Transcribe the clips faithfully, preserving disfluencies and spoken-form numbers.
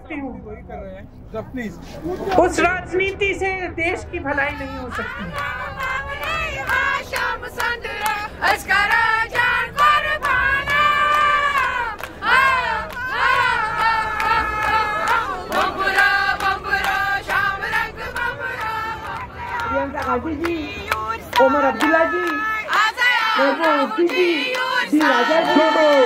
सकती हूँ। उस राजनीति से देश की भलाई नहीं हो सकती। प्रियंका गांधी जी, ओमर अब्दुल्ला जी, जी, जी राजा जी,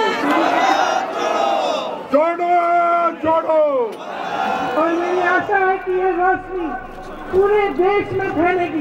जोड़ो जोड़ो। और मेरी आशा है कि ये रोशनी पूरे देश में फैलेगी।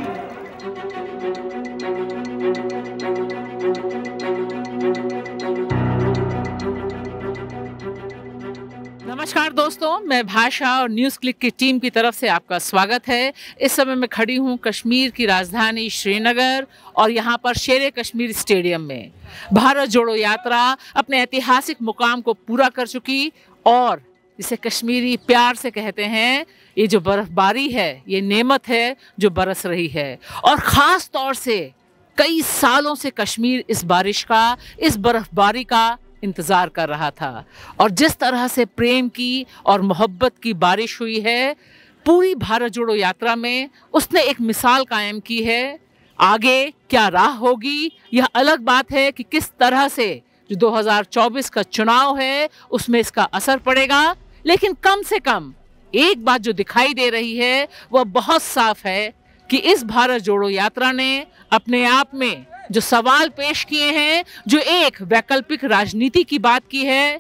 नमस्कार दोस्तों, मैं भाषा और न्यूज़ क्लिक की टीम की तरफ से आपका स्वागत है। इस समय मैं खड़ी हूँ कश्मीर की राजधानी श्रीनगर और यहाँ पर शेर कश्मीर स्टेडियम में भारत जोड़ो यात्रा अपने ऐतिहासिक मुकाम को पूरा कर चुकी और जिसे कश्मीरी प्यार से कहते हैं, ये जो बर्फबारी है ये नेमत है जो बरस रही है और ख़ास तौर से कई सालों से कश्मीर इस बारिश का, इस बर्फबारी का इंतज़ार कर रहा था। और जिस तरह से प्रेम की और मोहब्बत की बारिश हुई है पूरी भारत जोड़ो यात्रा में, उसने एक मिसाल कायम की है। आगे क्या राह होगी यह अलग बात है कि किस तरह से जो दो हज़ार चौबीस का चुनाव है उसमें इसका असर पड़ेगा, लेकिन कम से कम एक बात जो दिखाई दे रही है वह बहुत साफ है कि इस भारत जोड़ो यात्रा ने अपने आप में जो सवाल पेश किए हैं, जो एक वैकल्पिक राजनीति की बात की है,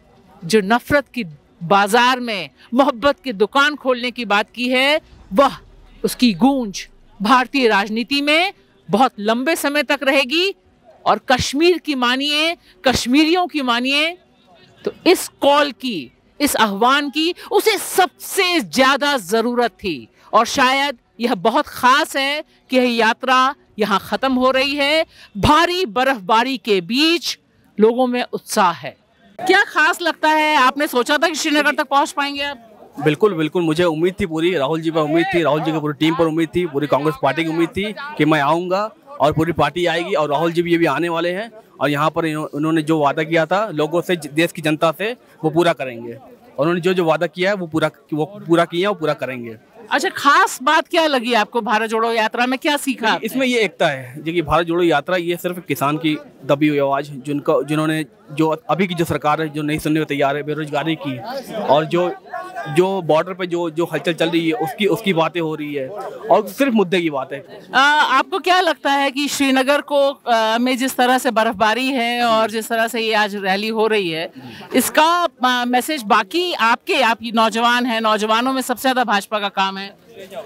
जो नफरत की बाजार में मोहब्बत की दुकान खोलने की बात की है, वह उसकी गूंज भारतीय राजनीति में बहुत लंबे समय तक रहेगी। और कश्मीर की मानिए, कश्मीरियों की मानिए तो इस कॉल की, इस आह्वान की उसे सबसे ज्यादा जरूरत थी। और शायद यह बहुत खास है कि यह यात्रा यहाँ खत्म हो रही है भारी बर्फबारी के बीच। लोगों में उत्साह है। क्या खास लगता है? आपने सोचा था कि श्रीनगर तक पहुँच पाएंगे आप? बिल्कुल बिल्कुल, मुझे उम्मीद थी, पूरी राहुल जी पर उम्मीद थी, राहुल जी की पूरी टीम पर उम्मीद थी, पूरी कांग्रेस पार्टी की उम्मीद थी कि मैं आऊँगा और पूरी पार्टी आएगी और राहुल जी भी ये भी आने वाले हैं और यहाँ पर उन्होंने जो वादा किया था लोगों से, देश की जनता से, वो पूरा करेंगे। और उन्होंने जो जो वादा किया है वो पूरा वो पूरा किया, वो पूरा करेंगे। अच्छा, खास बात क्या लगी आपको भारत जोड़ो यात्रा में? क्या सीखा? इसमें ये एकता है जी कि भारत जोड़ो यात्रा ये सिर्फ किसान की दबी हुई आवाज़, जिनको जिन्होंने जो अभी की जो सरकार है जो नहीं सुनने को तैयार है, बेरोजगारी की और जो जो बॉर्डर पे जो जो हलचल चल रही है उसकी उसकी बातें हो रही है और सिर्फ मुद्दे की बात है। आ, आपको क्या लगता है कि श्रीनगर को आ, में जिस तरह से बर्फबारी है और जिस तरह से ये आज रैली हो रही है, इसका आ, मैसेज बाकी आपके आप नौजवान हैं, नौजवानों में सबसे ज्यादा भाजपा का काम है,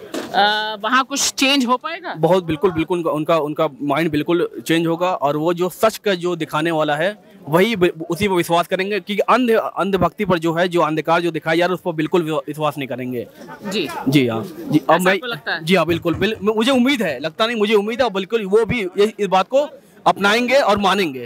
आ, वहाँ कुछ चेंज हो पाएगा? बहुत बिल्कुल बिल्कुल उनका उनका माइंड बिल्कुल चेंज होगा और वो जो सच का जो दिखाने वाला है वही उसी पर विश्वास करेंगे। क्योंकि अंध अंधभक्ति पर जो है, जो अंधकार जो दिखाया जा रहा है उस पर बिल्कुल विश्वास नहीं करेंगे। जी जी हाँ जी। अब मैं जी हाँ बिल्कुल बिल, मुझे उम्मीद है, लगता नहीं, मुझे उम्मीद है और बिल्कुल वो भी इस बात को अपनाएंगे और मानेंगे।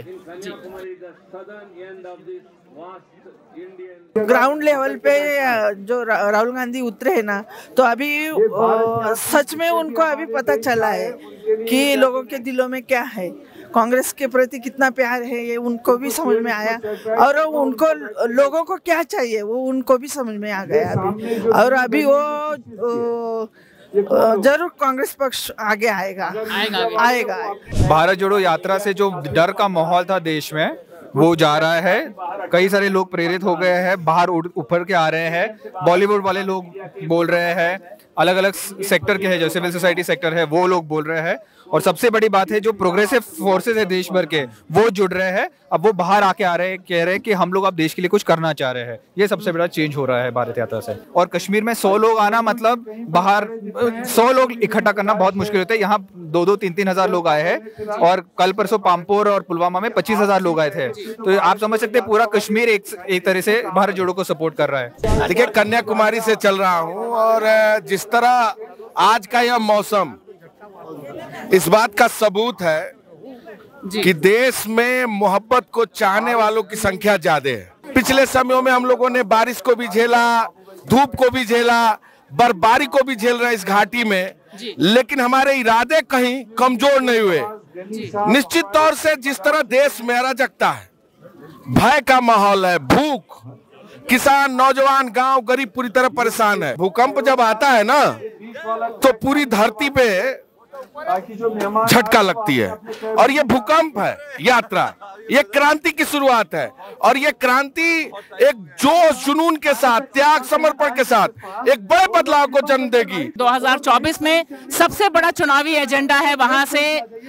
ग्राउंड लेवल पे जो राहुल गांधी उतरे हैं ना, तो अभी सच में उनको अभी पता चला है कि लोगों के दिलों में क्या है, कांग्रेस के प्रति कितना प्यार है, ये उनको भी समझ में आया और उनको लोगों को क्या चाहिए वो उनको भी समझ में आ गया अभी। और अभी वो जरूर कांग्रेस पक्ष आगे आएगा आएगा आएगा। भारत जोड़ो यात्रा से जो डर का माहौल था देश में वो जा रहा है। कई सारे लोग प्रेरित हो गए हैं, बाहर उभर के आ रहे हैं। बॉलीवुड वाले लोग बोल रहे हैं, अलग अलग सेक्टर के हैं, जो सिविल सोसाइटी सेक्टर है वो लोग बोल रहे हैं। और सबसे बड़ी बात है जो प्रोग्रेसिव फोर्सेस है देश भर के वो जुड़ रहे हैं। अब वो बाहर आके आ रहे हैं, कह रहे हैं कि हम लोग अब देश के लिए कुछ करना चाह रहे हैं। ये सबसे बड़ा चेंज हो रहा है भारत यात्रा से। और कश्मीर में सौ लोग आना मतलब बाहर सौ लोग इकट्ठा करना बहुत मुश्किल होता है। यहाँ दो दो तीन तीन हजार लोग आए हैं और कल परसों पामपोर और पुलवामा में पच्चीस हजार लोग आए थे। तो आप समझ सकते हैं पूरा कश्मीर एक एक तरह से भारत जोड़ो को सपोर्ट कर रहा है। देखिए, कन्याकुमारी से चल रहा हूँ और जिस तरह आज का यह मौसम इस बात का सबूत है कि देश में मोहब्बत को चाहने वालों की संख्या ज्यादा है। पिछले समयों में हम लोगों ने बारिश को भी झेला, धूप को भी झेला, बर्फबारी को भी झेल रहे इस घाटी में, लेकिन हमारे इरादे कहीं कमजोर नहीं हुए। निश्चित तौर से जिस तरह देश में अराजकता है, भय का माहौल है, भूख, किसान, नौजवान, गांव, गरीब पूरी तरह परेशान है। भूकंप जब आता है ना तो पूरी धरती पे झटका लगती है, और ये भूकंप है यात्रा, ये क्रांति की शुरुआत है, और ये क्रांति एक जोश जुनून के साथ, त्याग समर्पण के साथ एक बड़े बदलाव को जन्म देगी। दो हज़ार चौबीस में सबसे बड़ा चुनावी एजेंडा है, वहां से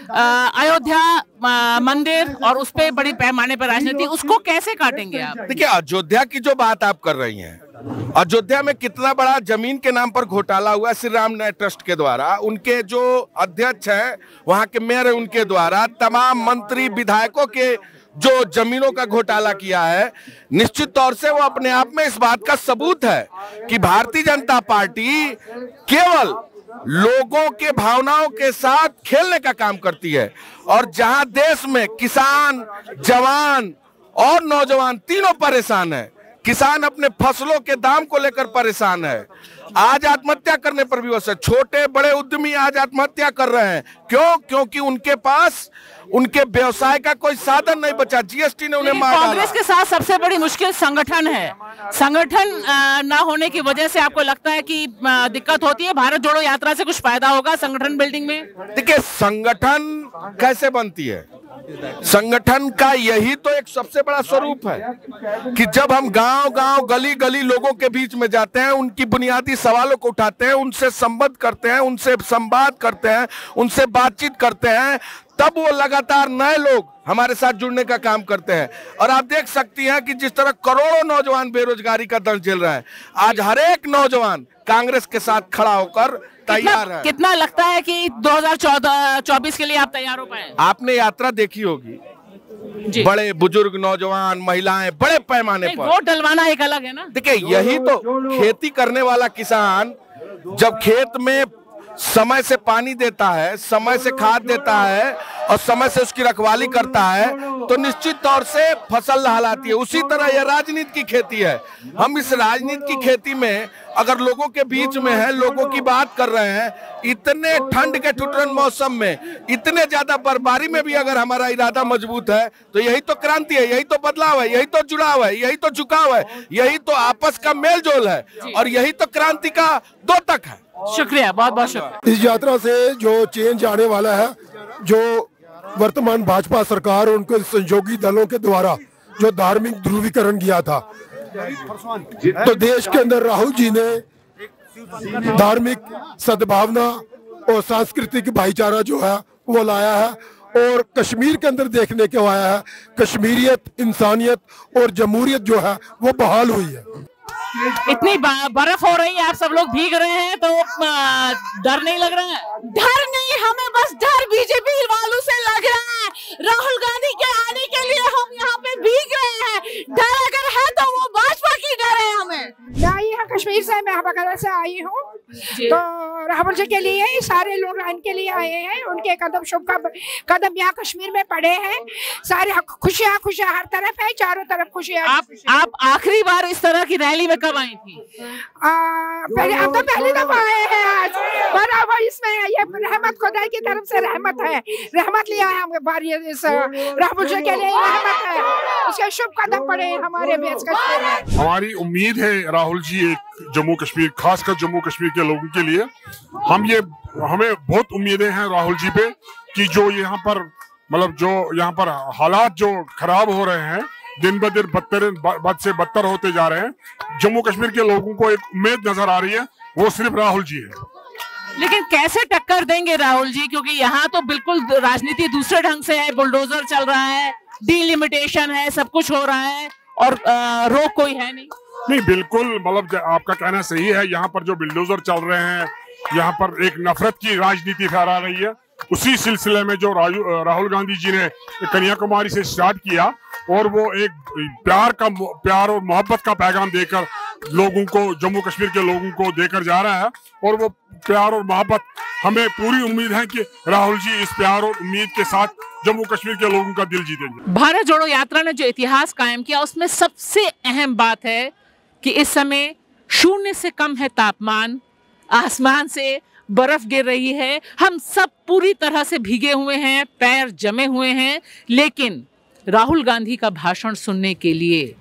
अयोध्या मंदिर और उस पे बड़ी पैमाने पर राजनीति, उसको कैसे काटेंगे आप? देखिए, अयोध्या की जो बात आप कर रही हैं, अयोध्या में कितना बड़ा जमीन के नाम पर घोटाला हुआ श्री राम न्याय ट्रस्ट के द्वारा, उनके जो अध्यक्ष हैं, वहां के मेयर हैं, उनके द्वारा तमाम मंत्री विधायकों के जो जमीनों का घोटाला किया है, निश्चित तौर से वो अपने आप में इस बात का सबूत है कि भारतीय जनता पार्टी केवल लोगों के भावनाओं के साथ खेलने का काम करती है। और जहां देश में किसान, जवान और नौजवान तीनों परेशान है, किसान अपने फसलों के दाम को लेकर परेशान है, आज आत्महत्या करने पर भी वैसे छोटे बड़े उद्यमी आज आत्महत्या कर रहे हैं। क्यों? क्योंकि उनके पास उनके व्यवसाय का कोई साधन नहीं बचा, जीएसटी ने उन्हें मार डाला। कांग्रेस के साथ सबसे बड़ी मुश्किल संगठन है, संगठन ना होने की वजह से आपको लगता है कि दिक्कत होती है? भारत जोड़ो यात्रा से कुछ फायदा होगा संगठन बिल्डिंग में? देखिए, संगठन कैसे बनती है, संगठन का यही तो एक सबसे बड़ा स्वरूप है कि जब हम गांव गांव, गली गली लोगों के बीच में जाते हैं, उनकी बुनियादी सवालों को उठाते हैं, उनसे संवाद करते हैं, उनसे संवाद करते हैं, उनसे बातचीत करते हैं, तब वो लगातार नए लोग हमारे साथ जुड़ने का काम करते हैं। और आप देख सकती हैं कि जिस तरह करोड़ों नौजवान बेरोजगारी का दंश झेल रहे हैं, आज हर एक नौजवान कांग्रेस के साथ खड़ा होकर तैयार है। कितना लगता है कि दो हज़ार चौबीस के लिए आप तैयार हो पाए? आपने यात्रा देखी होगी, बड़े बुजुर्ग, नौजवान, महिलाएं बड़े पैमाने पर। वोट डलवाना एक अलग है ना। देखिए, यही तो खेती करने वाला किसान जब खेत में समय से पानी देता है, समय से खाद देता है और समय से उसकी रखवाली करता है, तो निश्चित तौर से फसल लहलाती है। उसी तरह यह राजनीति की खेती है। हम इस राजनीति की खेती में अगर लोगों के बीच में है, लोगों की बात कर रहे हैं, इतने ठंड के ठुठुरन मौसम में, इतने ज्यादा बर्फबारी में भी अगर हमारा इरादा मजबूत है, तो यही तो क्रांति है, यही तो बदलाव है, यही तो जुड़ाव है, यही तो झुकाव है, यही तो आपस का मेल जोल है, और यही तो क्रांति का द्योतक है। शुक्रिया, बहुत बहुत शुक्रिया। इस यात्रा से जो चेंज आने वाला है, जो वर्तमान भाजपा सरकार और उनके सहयोगी दलों के द्वारा जो धार्मिक ध्रुवीकरण किया था, तो देश के अंदर राहुल जी ने धार्मिक सद्भावना और सांस्कृतिक भाईचारा जो है वो लाया है, और कश्मीर के अंदर देखने को आया है कश्मीरियत, इंसानियत और जमहूरियत जो है वो बहाल हुई है। इतनी बर्फ हो रही है, आप सब लोग भीग रहे हैं, तो डर नहीं लग रहा है? डर नहीं, हमें बस डर बीजेपी वालों से लग रहा है। राहुल गांधी के आने के लिए हम यहाँ पे भीग रहे हैं। डर अगर है तो वो भाजपा की डर है हमें। मैं आई हूँ कश्मीर से, मैं बकरा से आई हूँ, तो राहुल जी के लिए सारे लोग इनके लिए आए हैं, उनके कदम शुभ कदम यहाँ कश्मीर में पड़े हैं, सारे खुशियाँ खुशियाँ हर तरफ है, चारों तरफ खुशियाँ। आप आप आखिरी बार इस तरह की रैली में कब आई थी? आ, पहले अब तो पहली दफा आए हैं आज, पर अब इसमें ये रहमत खुदा की तरफ से रहमत है, रहमत लिया है हमें बार, इस राहुल जी के लिए रहमत है, उसके शुभ कदम पड़े हमारे बेच कश्मीर में। हमारी उम्मीद है राहुल जी एक जम्मू कश्मीर, खासकर जम्मू कश्मीर के लोगों के लिए, हम ये हमें बहुत उम्मीदें हैं राहुल जी पे कि जो यहाँ पर मतलब जो यहाँ पर हालात जो खराब हो रहे हैं, दिन ब दिन बदतर बद से बदतर होते जा रहे हैं, जम्मू कश्मीर के लोगों को एक उम्मीद नजर आ रही है, वो सिर्फ राहुल जी है। लेकिन कैसे टक्कर देंगे राहुल जी, क्योंकि यहाँ तो बिल्कुल राजनीति दूसरे ढंग से है, बुलडोजर चल रहा है, डीलिमिटेशन है, सब कुछ हो रहा है और रोक कोई है नहीं। नहीं, बिल्कुल, मतलब आपका कहना सही है, यहाँ पर जो बुलडोजर चल रहे हैं, यहाँ पर एक नफरत की राजनीति फहरा रही है। उसी सिलसिले में जो राहुल गांधी जी ने कन्याकुमारी से स्टार्ट किया, और वो एक प्यार का प्यार और मोहब्बत का पैगाम देकर लोगों को, जम्मू कश्मीर के लोगों को देकर जा रहा है, और वो प्यार और मोहब्बत, हमें पूरी उम्मीद है कि राहुल जी इस प्यार और उम्मीद के साथ जम्मू कश्मीर के लोगों का दिल जीतेंगे। भारत जोड़ो यात्रा ने जो इतिहास कायम किया, उसमें सबसे अहम बात है कि इस समय शून्य से कम है तापमान, आसमान से बर्फ गिर रही है, हम सब पूरी तरह से भीगे हुए हैं, पैर जमे हुए हैं, लेकिन राहुल गांधी का भाषण सुनने के लिए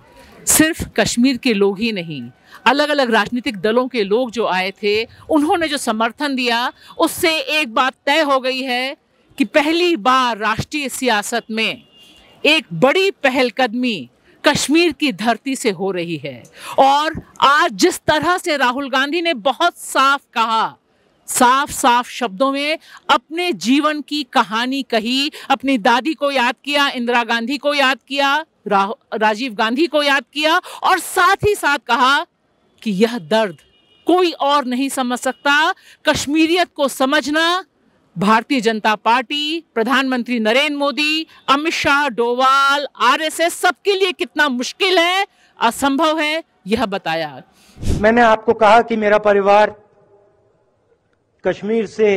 सिर्फ कश्मीर के लोग ही नहीं, अलग अलग राजनीतिक दलों के लोग जो आए थे, उन्होंने जो समर्थन दिया, उससे एक बात तय हो गई है कि पहली बार राष्ट्रीय सियासत में एक बड़ी पहलकदमी कश्मीर की धरती से हो रही है। और आज जिस तरह से राहुल गांधी ने बहुत साफ कहा, साफ साफ शब्दों में अपने जीवन की कहानी कही, अपनी दादी को याद किया, इंदिरा गांधी को याद किया, रा, राजीव गांधी को याद किया, और साथ ही साथ कहा कि यह दर्द कोई और नहीं समझ सकता। कश्मीरियत को समझना भारतीय जनता पार्टी, प्रधानमंत्री नरेंद्र मोदी, अमित शाह, डोवाल, आरएसएस सबके लिए कितना मुश्किल है, असंभव है, यह बताया। मैंने आपको कहा कि मेरा परिवार कश्मीर से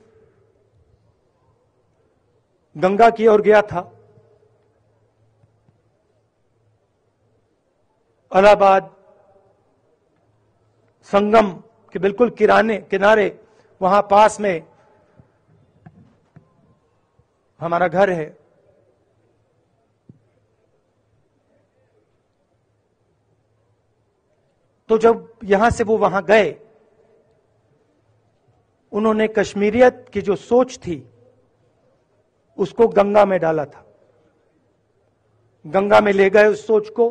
गंगा की ओर गया था। इलाहाबाद संगम के बिल्कुल किराने किनारे वहां पास में हमारा घर है। तो जब यहां से वो वहां गए, उन्होंने कश्मीरियत की जो सोच थी उसको गंगा में डाला था, गंगा में ले गए उस सोच को,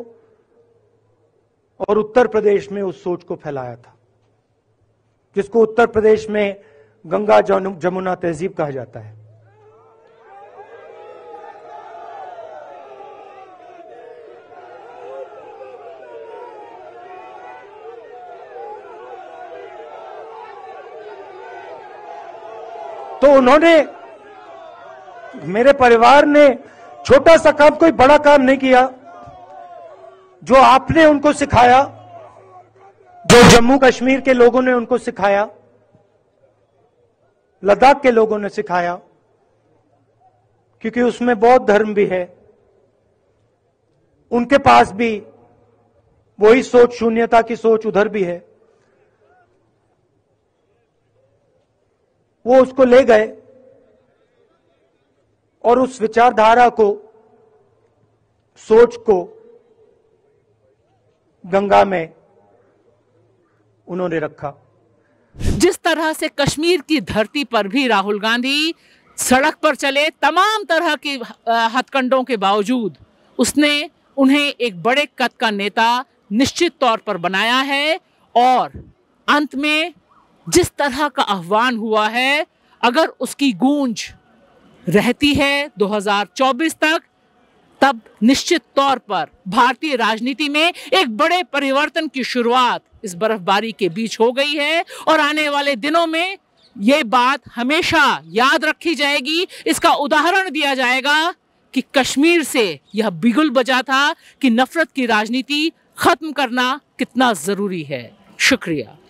और उत्तर प्रदेश में उस सोच को फैलाया था, जिसको उत्तर प्रदेश में गंगा जमुना तहजीब कहा जाता है। तो उन्होंने, मेरे परिवार ने छोटा सा काम, कोई बड़ा काम नहीं किया। जो आपने उनको सिखाया, जो जम्मू कश्मीर के लोगों ने उनको सिखाया, लद्दाख के लोगों ने सिखाया, क्योंकि उसमें बौद्ध धर्म भी है, उनके पास भी वही सोच, शून्यता की सोच उधर भी है। वो उसको ले गए और उस विचारधारा को, सोच को गंगा में उन्होंने रखा। जिस तरह से कश्मीर की धरती पर भी राहुल गांधी सड़क पर चले, तमाम तरह के हथकंडों के बावजूद उसने उन्हें एक बड़े कद का नेता निश्चित तौर पर बनाया है। और अंत में जिस तरह का आह्वान हुआ है, अगर उसकी गूंज रहती है दो हज़ार चौबीस तक, तब निश्चित तौर पर भारतीय राजनीति में एक बड़े परिवर्तन की शुरुआत इस बर्फबारी के बीच हो गई है। और आने वाले दिनों में ये बात हमेशा याद रखी जाएगी, इसका उदाहरण दिया जाएगा कि कश्मीर से यह बिगुल बजा था कि नफरत की राजनीति खत्म करना कितना जरूरी है। शुक्रिया।